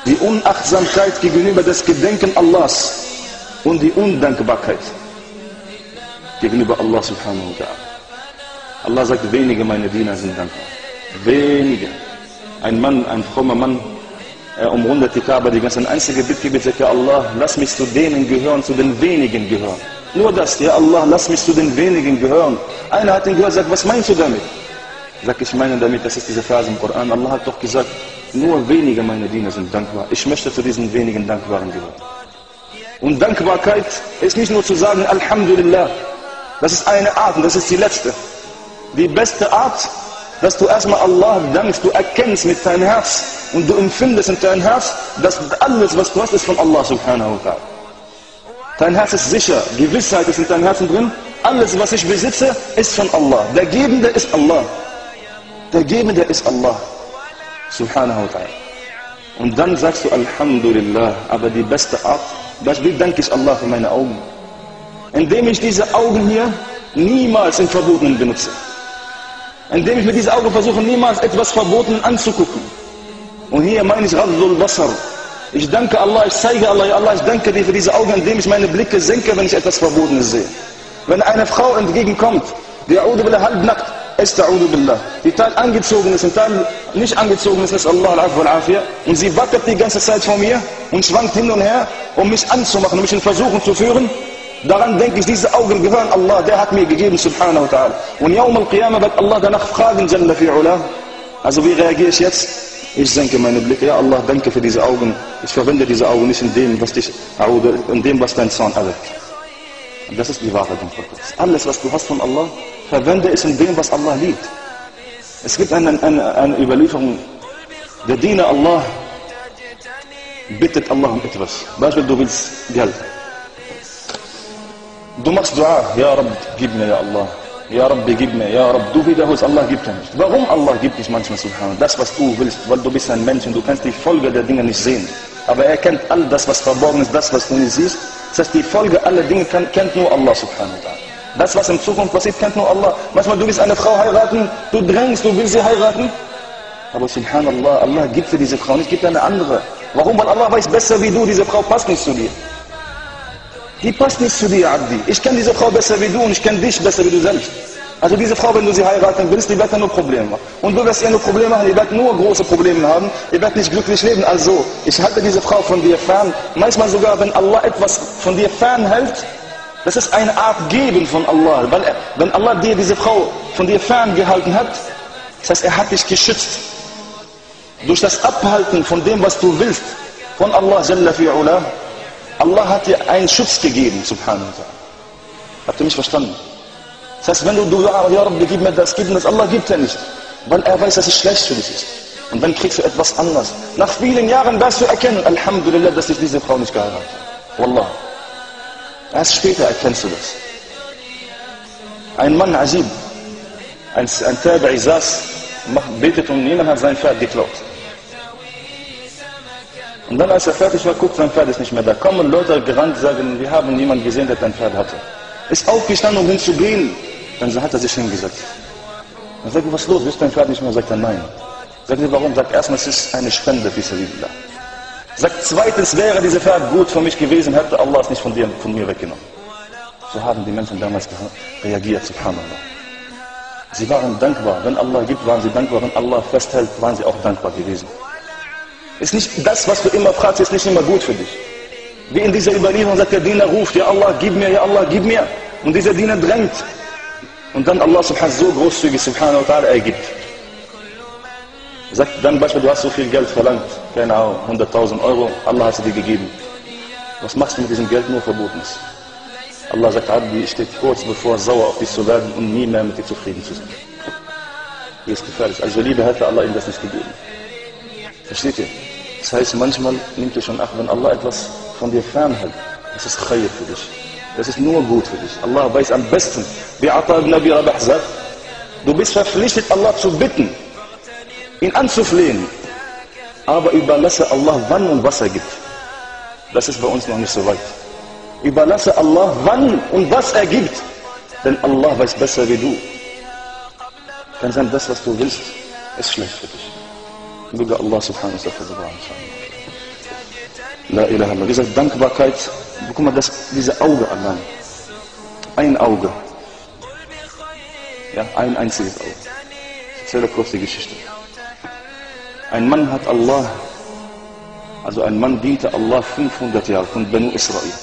die Unachtsamkeit gegenüber des Gedenken Allahs und die Undankbarkeit gegenüber Allah subhanahu wa ta'ala. Allah sagt, wenige meine Diener sind dankbar. Wenige. Ein Mann, ein frommer Mann, umrundet die Kaaba, die ganze einzige Bittgebet, sagt, ja Allah, lass mich zu denen gehören, zu den wenigen gehören. Nur das, ja Allah, lass mich zu den wenigen gehören. Einer hat ihn gehört, sagt, was meinst du damit? Sagt, ich meine damit, das ist diese Phrase im Koran. Allah hat doch gesagt, nur wenige meine Diener sind dankbar. Ich möchte zu diesen wenigen Dankbaren gehören. Und Dankbarkeit ist nicht nur zu sagen, Alhamdulillah. Das ist eine Art und das ist die letzte. Die beste Art, dass du erstmal Allah dankst, du erkennst mit deinem Herz und du empfindest in deinem Herz, dass alles, was du hast, ist von Allah subhanahu wa ta'ala. Dein Herz ist sicher, Gewissheit ist in deinem Herzen drin, alles, was ich besitze, ist von Allah. Der Gebende ist Allah. Der Gebende ist Allah subhanahu wa ta'ala. Und dann sagst du Alhamdulillah, aber die beste Art, wie danke ich Allah für meine Augen? Indem ich diese Augen hier niemals im Verbotenen benutze. Indem ich mit diesen Augen versuche, niemals etwas Verboten anzugucken. Und hier meine ich Ghadul Basar. Ich danke Allah, ich zeige Allah, ja Allah, ich danke dir für diese Augen, indem ich meine Blicke senke, wenn ich etwas Verbotenes sehe. Wenn eine Frau entgegenkommt, die A'udhu Billah halbnackt, ist A'udhu Billah. Die Teil angezogen ist und Teil nicht angezogen ist Allah al-Afwa al-Afiyah. Und sie wackelt die ganze Zeit vor mir und schwankt hin und her, um mich anzumachen, um mich in Versuchung zu führen. Daran denke ich, diese Augen gehören Allah, der hat mir gegeben, subhanahu wa ta'ala. Und Yawm al-Qiyamah wird Allah danach fragen, Jalla fi'ula. Also wie reagiere ich jetzt? Ich senke meine Blicke, ja Allah, danke für diese Augen. Ich verwende diese Augen nicht in dem, was dich, in dem, was dein Zorn erweckt. Und das ist die wahre Dankbarkeit. Alles, was du hast von Allah, verwende es in dem, was Allah liebt. Es gibt eine Überlieferung, der Diener Allah bittet Allah um etwas. Beispiel, du willst Geld. Du machst Dua, ja Rabb, gib mir, ja Allah. Ja Rabbi, gib mir, ja Rabb. Du wiederholst, Allah gibt dir nicht. Warum Allah gibt dich manchmal, subhanallah? Das, was du willst, weil du bist ein Mensch und du kannst die Folge der Dinge nicht sehen. Aber er kennt all das, was verborgen ist, das, was du nicht siehst. Das heißt, die Folge aller Dinge kennt nur Allah, subhanahu wa ta'ala. Das, was in Zukunft passiert, kennt nur Allah. Manchmal, du willst eine Frau heiraten, du drängst, du willst sie heiraten. Aber subhanallah, Allah gibt für diese Frau nicht, gibt eine andere. Warum? Weil Allah weiß besser wie du, diese Frau passt nicht zu dir. Die passt nicht zu dir, Abdi. Ich kenne diese Frau besser wie du und ich kenne dich besser wie du selbst. Also diese Frau, wenn du sie heiraten willst, die wird ja nur Probleme machen. Und du wirst ihr nur Probleme machen, die wird nur große Probleme haben, die wird nicht glücklich leben. Also, ich halte diese Frau von dir fern. Manchmal sogar, wenn Allah etwas von dir fernhält, das ist eine Art Geben von Allah. Weil wenn Allah dir diese Frau von dir ferngehalten hat, das heißt, er hat dich geschützt. Durch das Abhalten von dem, was du willst, von Allah Jalla fi'ula, Allah hat dir einen Schutz gegeben, subhanahu wa ta'ala. Habt ihr mich verstanden? Das heißt, wenn du ja Rabbi, gib mir das, Allah gibt dir nicht. Weil er weiß, dass es schlecht für dich ist. Und dann kriegst du etwas anderes. Nach vielen Jahren wirst du erkennen, Alhamdulillah, dass ich diese Frau nicht geheiratet habe. Wallah. Erst später erkennst du das. Ein Mann, Ajib, ein Tabi'i saß, betet und jemand hat sein Pferd geklaut. Und dann, als er fertig war, guckt, sein Pferd ist nicht mehr da. Kommen Leute gerannt, sagen, wir haben niemanden gesehen, der ein Pferd hatte. Ist aufgestanden, um hinzugehen. Dann hat er sich hingesetzt. Dann sagt er, was ist los? Ist dein Pferd nicht mehr? Sagt er, nein. Sagt er, warum? Sagt erstmal, es ist eine Spende für Sabilillah. Sagt zweitens, wäre diese Pferd gut für mich gewesen, hätte Allah es nicht von mir weggenommen. So haben die Menschen damals reagiert, subhanallah. Sie waren dankbar. Wenn Allah gibt, waren sie dankbar. Wenn Allah festhält, waren sie auch dankbar gewesen. Ist nicht das, was du immer fragst, ist nicht immer gut für dich. Wie in dieser Überlieferung sagt, der Diener ruft, ja Allah, gib mir, ja Allah, gib mir. Und dieser Diener drängt. Und dann Allah subhanahu so großzügig, subhanahu wa ta'ala, er gibt. Sagt dann beispielsweise, du hast so viel Geld verlangt, keine Ahnung, 100.000 Euro, Allah hat sie dir gegeben. Was machst du mit diesem Geld? Nur Verbotenes. Allah sagt, Abdi, steht kurz bevor sauer auf dich zu werden und nie mehr mit dir zufrieden zu sein. Hier ist gefährlich. Also Liebe hätte Allah ihm das nicht gegeben. Versteht ihr? Das heißt, manchmal nimmt ihr schon Acht, wenn Allah etwas von dir fernhält. Das ist Khayr für dich. Das ist nur gut für dich. Allah weiß am besten. Wie Ata ibn Abi Rabah sagt, du bist verpflichtet, Allah zu bitten, ihn anzuflehen. Aber überlasse Allah, wann und was er gibt. Das ist bei uns noch nicht so weit. Überlasse Allah, wann und was er gibt. Denn Allah weiß besser wie du. Kann sein, das, was du willst, ist schlecht für dich. Möge Allah subhanahu wa ta'ala La ilaha illallah. Diese Dankbarkeit, guck mal, diese Auge allein. Ein Auge. Ja, ein einziges Auge. Ich erzähle kurz die Geschichte. Ein Mann hat Allah, also ein Mann diente Allah 500 Jahre von Banu Israel.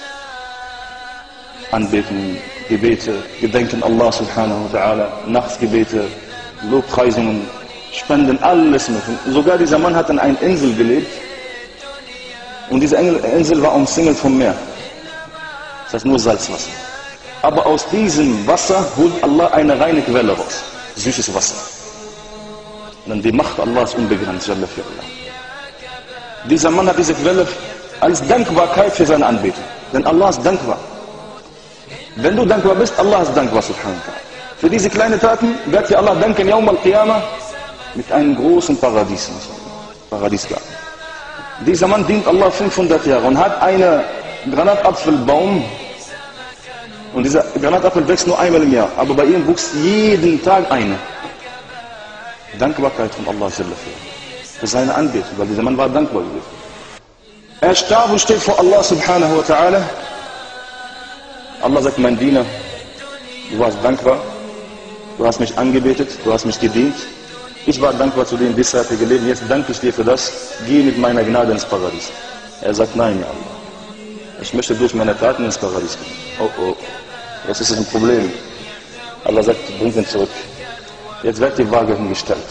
Anbeten, Gebete, Gedenken Allah subhanahu wa ta'ala, Nachtsgebete, Lobpreisungen, Spenden, alles mit. Sogar dieser Mann hat an einer Insel gelebt und diese Insel war umzingelt vom Meer. Das heißt nur Salzwasser. Aber aus diesem Wasser holt Allah eine reine Quelle raus. Süßes Wasser. Denn die Macht Allah ist unbegrenzt. Dieser Mann hat diese Quelle als Dankbarkeit für seine Anbetung. Denn Allah ist dankbar. Wenn du dankbar bist, Allah ist dankbar, subhanahu wa ta'ala. Für diese kleinen Taten wird dir Allah danken, Yawm al-Qiyamah, mit einem großen Paradies. Paradiesgarten. Dieser Mann dient Allah 500 Jahre und hat einen Granatapfelbaum. Und dieser Granatapfel wächst nur einmal im Jahr. Aber bei ihm wuchs jeden Tag eine. Dankbarkeit von Allah für seine Anbetung, weil dieser Mann war dankbar gewesen. Er starb und steht vor Allah subhanahu wa ta'ala. Allah sagt, mein Diener, du warst dankbar, du hast mich angebetet, du hast mich gedient. Ich war dankbar zu dir in diesseitigen Leben, jetzt danke ich dir für das, geh mit meiner Gnade ins Paradies. Er sagt, nein, ja Allah, ich möchte durch meine Taten ins Paradies gehen. Oh, oh, das ist ein Problem. Allah sagt, bring ihn zurück. Jetzt wird die Waage hingestellt.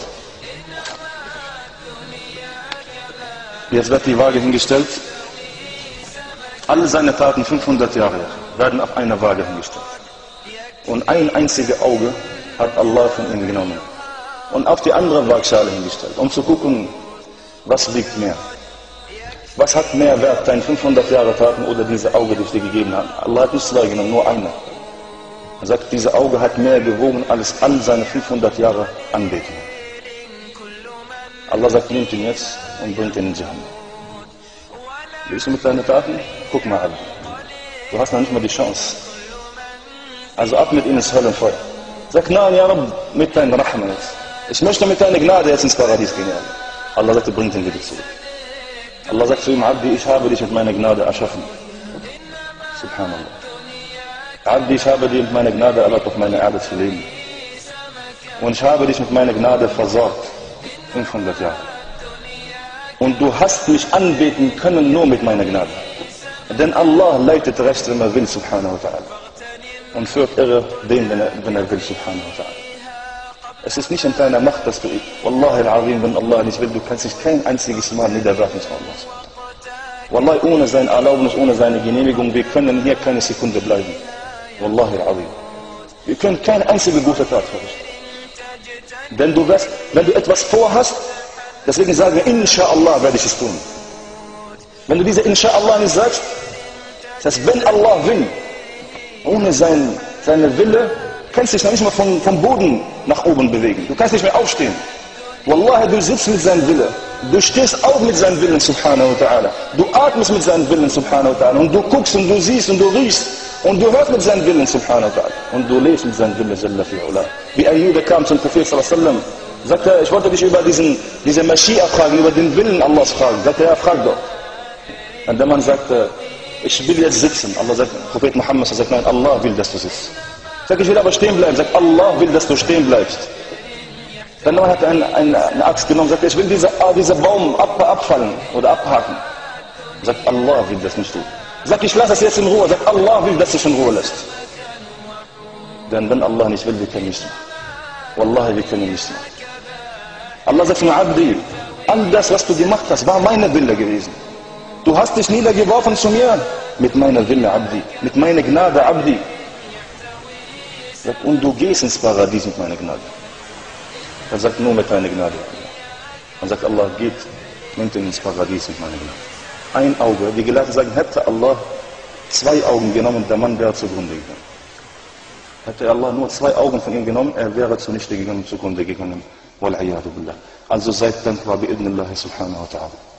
Jetzt wird die Waage hingestellt. Alle seine Taten, 500 Jahre, werden auf einer Waage hingestellt. Und ein einziges Auge hat Allah von ihm genommen und auf die andere Waagschale hingestellt, um zu gucken, was wiegt mehr. Was hat mehr Wert, deine 500 Jahre Taten oder diese Auge, die ich dir gegeben habe? Allah hat nicht zwei genommen, nur eine. Er sagt, diese Auge hat mehr gewogen als all seine 500 Jahre Anbetung. Allah sagt, nimmt ihn jetzt und bringt ihn in Jahannam. Willst du mit deinen Taten? Guck mal, Abdi. Du hast noch nicht mal die Chance. Also ab mit ihm ins Höllenfeuer. Sag, nein, ja Rabb, mit deinem Rahman jetzt. Ich möchte mit deiner Gnade jetzt ins Paradies gehen. Ja. Allah sagt, bringt ihn wieder zurück. Allah sagt zu ihm, Abdi, ich habe dich mit meiner Gnade erschaffen. Subhanallah. Abdi, ich habe dir mit meiner Gnade erlaubt, auf meiner Erde zu leben. Und ich habe dich mit meiner Gnade versorgt. 500 Jahre. Und du hast mich anbeten können nur mit meiner Gnade. Denn Allah leitet recht, wenn er will, subhanahu wa ta'ala. Und führt irre den, wenn er will, subhanahu wa ta'ala. Es ist nicht in deiner Macht, dass du, Wallahi al-Azim, wenn Allah nicht will, du kannst dich kein einziges Mal niederwerfen zu Allah. Wallahi, ohne sein Erlaubnis, ohne seine Genehmigung, wir können hier keine Sekunde bleiben. Wallahi al-Azim. Wir können keine einzige gute Tat verrichten. Denn wenn du etwas vorhast, deswegen sagen wir, Insha'Allah werde ich es tun. Wenn du diese Insha'Allah nicht sagst, das heißt, wenn Allah will, ohne seine Wille, kannst du dich noch nicht mal vom Boden nach oben bewegen. Du kannst nicht mehr aufstehen. Wallahi, du sitzt mit seinem Wille. Du stehst auch mit seinem Willen, subhanahu wa ta'ala. Du atmest mit seinem Willen, subhanahu wa ta'ala. Und du guckst und du siehst und du riechst. Und du hörst mit seinem Willen, subhanahu wa ta'ala. Und du lebst mit seinem Willen, jalla fi'ula. Wie ein Jude kam zum Prophet sallallahu alaihi wasallam, sagte er, ich wollte dich über diese Maschia fragen, über den Willen Allahs fragen. Sagte er, frag doch. Und der Mann sagte, ich will jetzt sitzen. Allah sagt, Prophet Muhammad sagt, nein, Allah will, dass du sitzt. Sag, ich will aber stehen bleiben. Sagt, Allah will, dass du stehen bleibst. Dann hat er eine Axt genommen, sagt, ich will dieser Baum abfallen oder abhaken. Sagt, Allah will das nicht tun. Sagt, ich lasse es jetzt in Ruhe. Sagt, Allah will, dass du es in Ruhe lässt. Denn wenn Allah nicht will, wir können nicht machen. Wallahi, wir können nicht machen. Allah sagt, Abdi, all das, was du gemacht hast, war meine Wille gewesen. Du hast dich niedergeworfen zu mir mit meiner Wille, Abdi, mit meiner Gnade, Abdi. Und du gehst ins Paradies mit meiner Gnade. Er sagt, nur mit deiner Gnade. Dann sagt Allah, nimmt ihn ins Paradies mit meiner Gnade. Ein Auge, die Gelehrten sagen, hätte Allah 2 Augen genommen, der Mann wäre zugrunde gegangen. Hätte Allah nur 2 Augen von ihm genommen, er wäre zunichte gegangen, zugrunde gegangen. Wal'iyadu billah. Also seid dankbar, bi'idnillahi subhanahu wa ta'ala.